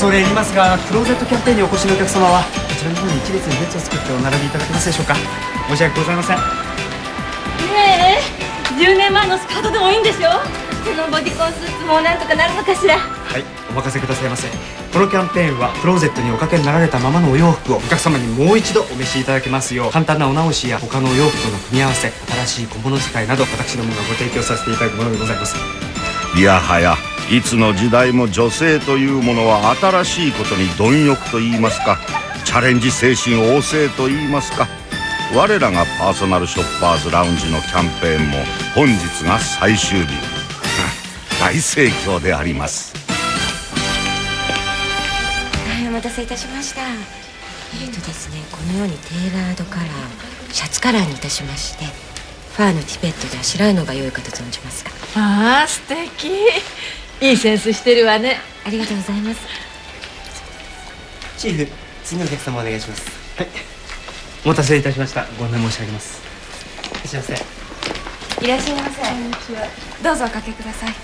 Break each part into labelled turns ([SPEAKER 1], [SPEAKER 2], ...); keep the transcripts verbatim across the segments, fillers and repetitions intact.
[SPEAKER 1] 恐れ入りますが、クローゼットキャンペーンにお越しのお客様はこちらの方に一列に列を作ってお並びいただけますでしょうか。申し訳ございません。ね
[SPEAKER 2] え、じゅうねんまえのスカートでもいいんでしょ。このボディコンスーツもなんとかなるのかしら。
[SPEAKER 1] はい、お任せくださいませ。このキャンペーンはクローゼットにおかけになられたままのお洋服をお客様にもう一度お召しいただけますよう、簡単なお直しや他のお洋服との組み合わせ、新しい小物使いなど私どもがご提供させていただくものでございます。
[SPEAKER 3] いやはやいつの時代も女性というものは新しいことに貪欲と言いますか、チャレンジ精神旺盛と言いますか、我らがパーソナルショッパーズラウンジのキャンペーンも本日が最終日。大盛況であります。
[SPEAKER 4] はい、お待たせいたしました。えーとですね、このようにテーラードカラー、シャツカラーにいたしまして、ファーのティペットであしらうのが良いかと存じますが。
[SPEAKER 2] ああ、素敵。いいセンスしてるわね。
[SPEAKER 4] ありがとうございます。
[SPEAKER 1] チーフ、次のお客様お願いします。はい、お待たせいたしました。ご案内申し上げます。いらっしゃいませ。
[SPEAKER 4] いらっしゃいませ。こんにちは。どうぞおかけください。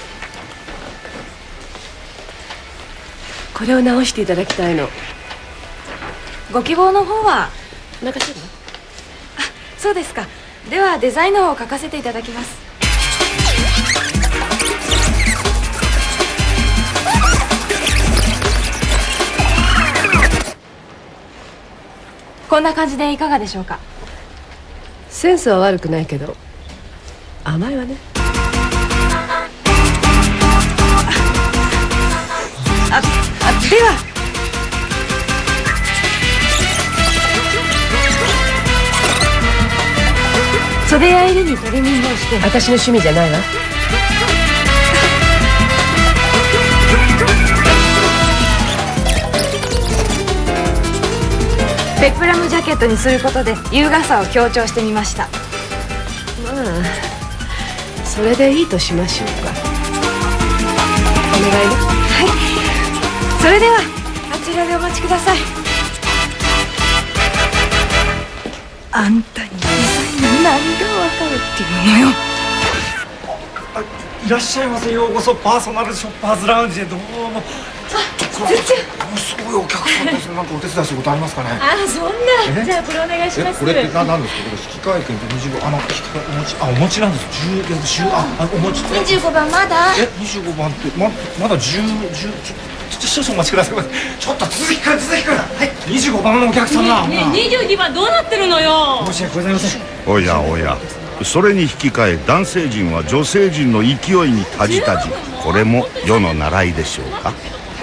[SPEAKER 5] これを直していただきたいの。
[SPEAKER 2] ご希望の方は。
[SPEAKER 5] お腹するの？
[SPEAKER 2] あ、そうですか。ではデザインの方を書かせていただきます。こんな感じでいかがでしょうか。
[SPEAKER 5] センスは悪くないけど甘いわね。
[SPEAKER 2] あ、あ、では袖や襟にトリミングをして。
[SPEAKER 5] 私の趣味じゃないわ。
[SPEAKER 2] ペプラムジャケットにすることで優雅さを強調してみました。
[SPEAKER 5] まあそれでいいとしましょうか。お願いね。
[SPEAKER 2] はい、それではあちらでお待ちください。あんたにデザインの何がわかるっていうのよ。
[SPEAKER 1] あ、いらっしゃいませ。ようこそパーソナルショッパーズラウンジへ。どうも。
[SPEAKER 2] す
[SPEAKER 1] ごいお客さんです。なんかお手伝いすることありますかね。
[SPEAKER 2] あ、そんな。じゃあこれお願いします。
[SPEAKER 1] これってな、なんですか。これ引換券とにじゅうご、あの引換お持ち、あ、お持ちなんです。十、十、あ、あ、お持ち。
[SPEAKER 4] にじゅうごばんまだ。
[SPEAKER 1] え、にじゅうごばんってままだ十、十、ちょ少々お待ちください。ちょっと続きから続きから。はい。にじゅうごばんのお客様。
[SPEAKER 2] ね、にじゅうにばんどうなってるのよ。
[SPEAKER 1] 申し訳ございません。
[SPEAKER 3] おやおや、それに引き換え男性陣は女性陣の勢いにたじたじ。これも世の習いでしょうか。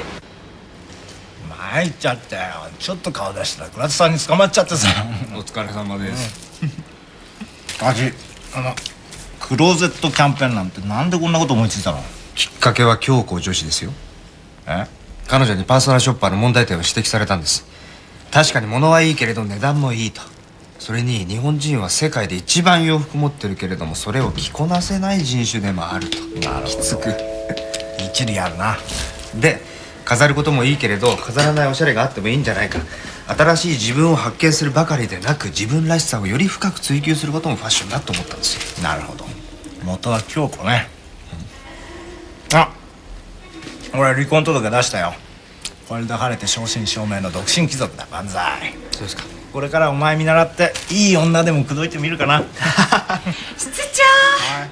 [SPEAKER 6] 参っちゃったよ。ちょっと顔出したら倉田さんに捕まっちゃってさ。
[SPEAKER 1] お疲れ様です。
[SPEAKER 6] 私、あのクローゼットキャンペーンなんてなんでこんなこと思いついたの？
[SPEAKER 7] きっかけは京子女子ですよ。
[SPEAKER 6] え？
[SPEAKER 7] 彼女にパーソナルショッパーの問題点を指摘されたんです。確かに物はいいけれど値段もいいと。それに日本人は世界で一番洋服持ってるけれどもそれを着こなせない人種でもあると。
[SPEAKER 6] なるほど。
[SPEAKER 7] きつく
[SPEAKER 6] 一理あるな。
[SPEAKER 7] で飾ることもいいけれど飾らないおしゃれがあってもいいんじゃないか。新しい自分を発見するばかりでなく自分らしさをより深く追求することもファッションだと思ったんですよ。
[SPEAKER 6] なるほど。元は京子ね。うん、あ、俺離婚届出したよ。これで晴れて正真正銘の独身貴族だ。万歳。
[SPEAKER 7] そうですか。
[SPEAKER 6] これからお前見習っていい女でも口説いてみるかな。
[SPEAKER 4] 室長、はい、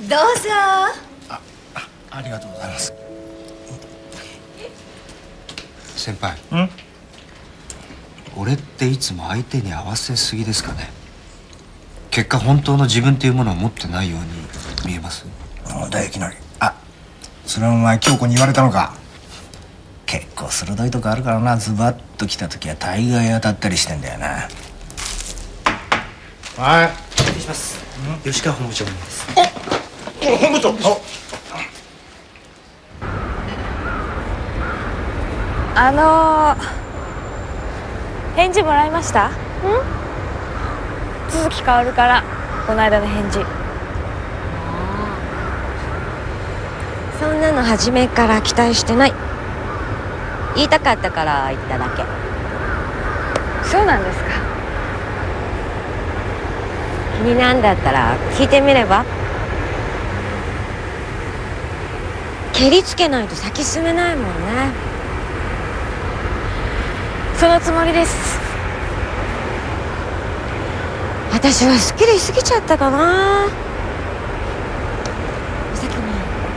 [SPEAKER 4] どうぞ。
[SPEAKER 6] あ、あ、ありがとうございます。
[SPEAKER 7] 先輩、
[SPEAKER 6] ん？
[SPEAKER 7] 俺っていつも相手に合わせすぎですかね。結果本当の自分というものを持ってないように見えます。
[SPEAKER 6] なんだいきなり。あ、それもお前京子に言われたのか。結構鋭いとこあるからな。ズバッと来た時は大概当たったりしてんだよな。はい、
[SPEAKER 1] 失礼します。吉川本部長です。
[SPEAKER 6] お、本部長。
[SPEAKER 2] あのー、返事もらいました？ん？都築薫からこの間の返事。
[SPEAKER 4] そんなの初めから期待してない。言いたかったから言っただけ。
[SPEAKER 2] そうなんですか。
[SPEAKER 4] 気になんだったら聞いてみれば。蹴りつけないと先進めないもんね。 そのつもりです。私はすっきりしすぎちゃったかな。お先に。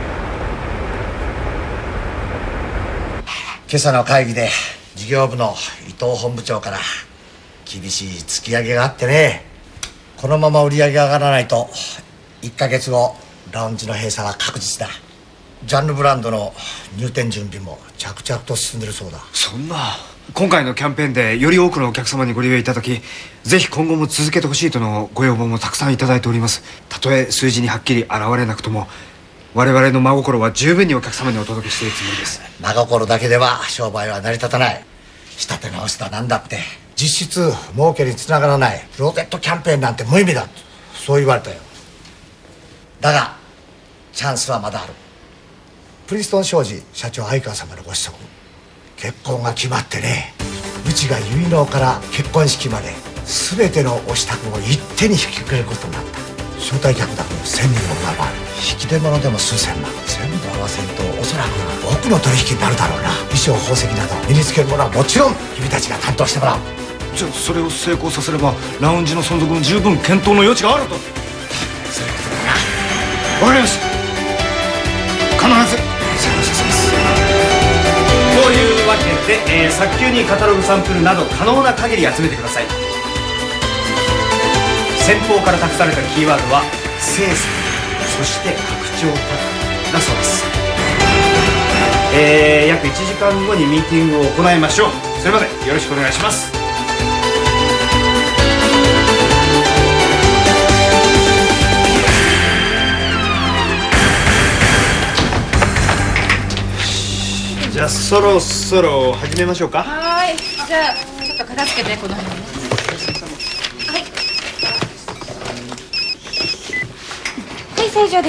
[SPEAKER 8] 今朝の会議で事業部の伊藤本部長から厳しい突き上げがあってね、このまま売り上げが上がらないといっかげつごラウンジの閉鎖は確実だ。ジャンルブランドの入店準備も着々と進んでるそうだ。
[SPEAKER 1] そんな。今回のキャンペーンでより多くのお客様にご利用いただき、ぜひ今後も続けてほしいとのご要望もたくさんいただいております。たとえ数字にはっきり現れなくとも、我々の真心は十分にお客様にお届けしているつもりです。
[SPEAKER 8] 真心だけでは商売は成り立たない。仕立て直しだなんだって実質儲けにつながらないローゼットキャンペーンなんて無意味だ、そう言われたよ。だがチャンスはまだある。プリンストン商事社長相川様のご子息、結婚が決まってね、うちが結納から結婚式まで全てのお支度を一手に引き受けることになった。招待客だけでせんにんを上回る。引き出物でも数千万、全部合わせるとおそらく億の取引になるだろうな。衣装宝石など身につけるものはもちろん君たちが担当してもらう。
[SPEAKER 1] じゃあそれを成功させればラウンジの存続も十分検討の余地があると。
[SPEAKER 8] そういうことだな。
[SPEAKER 1] わかりました。必ず成功させます。というわけで、えー、早急にカタログサンプルなど可能な限り集めてください。先方から託されたキーワードは精査、そして拡張高だそうです。えー、約いちじかんごにミーティングを行いましょう。すいません、よろしくお願いします。じゃあそろそろ始めましょうか。
[SPEAKER 2] はい。じゃあちょっと片付けて、この辺ね。はい。
[SPEAKER 4] はい、正常です。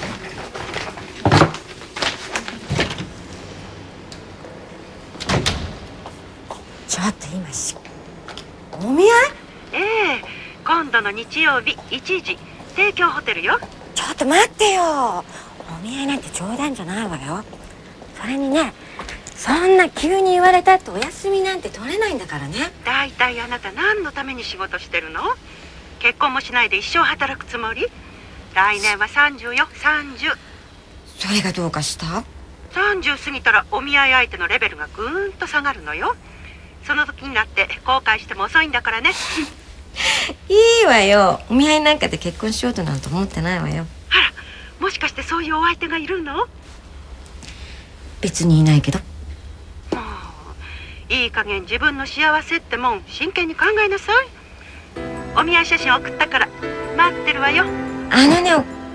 [SPEAKER 4] ちょっと今しお見合い？
[SPEAKER 9] ええ、今度の日曜日いちじ帝京ホテルよ。
[SPEAKER 4] ちょっと待ってよ、お見合いなんて冗談じゃないわよ。それにね、そんな急に言われたってお休みなんて取れないんだからね。
[SPEAKER 9] だいたいあなた何のために仕事してるの？結婚もしないで一生働くつもり？来年はさんじゅうよ、さんじゅう。
[SPEAKER 4] それがどうかした？
[SPEAKER 9] さんじゅう過ぎたらお見合い相手のレベルがぐーんと下がるのよ。その時になって後悔しても遅いんだからね。
[SPEAKER 4] いいわよ、お見合いなんかで結婚しようとなんて思ってないわよ。
[SPEAKER 9] あら、もしかしてそういうお相手がいるの？
[SPEAKER 4] 別にいないけど。
[SPEAKER 9] もういい加減自分の幸せってもん真剣に考えなさい。お見合い写真送ったから待ってるわよ。
[SPEAKER 4] あのね、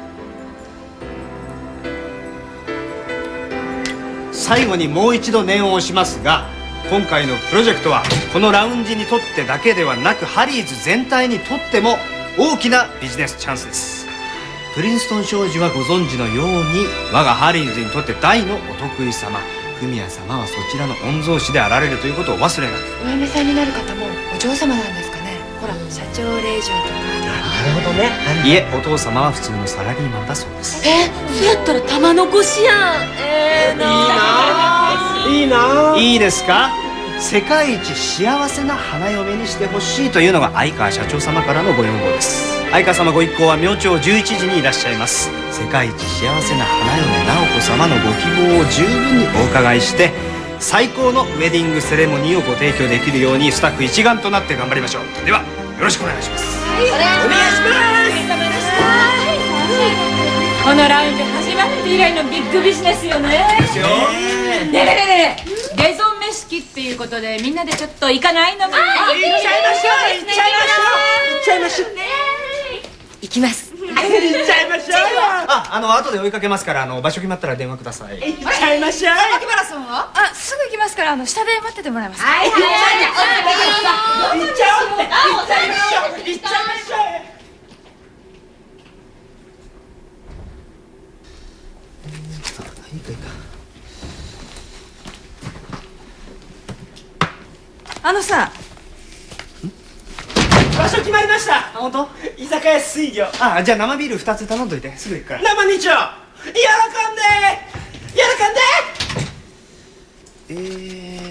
[SPEAKER 1] 最後にもう一度念を押しますが、今回のプロジェクトはこのラウンジにとってだけではなく、ハリーズ全体にとっても大きなビジネスチャンスです。プリンストン商事はご存知のように、我がハリーズにとって大のお得意様、フミヤ様はそちらの御曹司であられるということをお忘れなく。
[SPEAKER 2] お嫁さんになる方もお嬢様なんですかね。ほら、社長令嬢とか。
[SPEAKER 8] なるほどね。
[SPEAKER 1] いえ、お父様は普通のサラリーマンだそうです。
[SPEAKER 2] え、そうやったら玉残しやん。ええー、
[SPEAKER 1] いいな。いいですか？世界一幸せな花嫁にしてほしいというのが相川社長様からのご要望です。相川様ご一行は明朝じゅういちじにいらっしゃいます。世界一幸せな花嫁直子様のご希望を十分にお伺いして、最高のウェディングセレモニーをご提供できるようにスタッフ一丸となって頑張りましょう。ではよろしくお願いします。
[SPEAKER 2] はい、お願いします。このラウンジ始まって以来のビッグビジネスよね。
[SPEAKER 1] ですよ。
[SPEAKER 2] ねえねえねえ、レゾン飯式っていうことでみんなでちょっと行かないの？あ、行っちゃいましょう。行っちゃいましょう。行っちゃいましょう。
[SPEAKER 4] 行きます。
[SPEAKER 1] 行っちゃいましょう。あ、あの後で追いかけますから、あの場所決まったら電話ください。行っちゃいましょう。
[SPEAKER 2] 秋原さんは？あ、すぐ行きますから、あの下で待っててもらいます。はいはいはい。行っちゃおうって。行っちゃいましょう。行っちゃいましょう。いいか
[SPEAKER 1] いいか。
[SPEAKER 2] あのさ、
[SPEAKER 10] 場所決まりました。
[SPEAKER 1] あ、本当？
[SPEAKER 10] 居酒屋水魚。
[SPEAKER 1] あ、じゃあ生ビールふたつ頼んどいて、すぐ行くから。
[SPEAKER 10] 生二丁。喜んで喜んで。
[SPEAKER 1] えー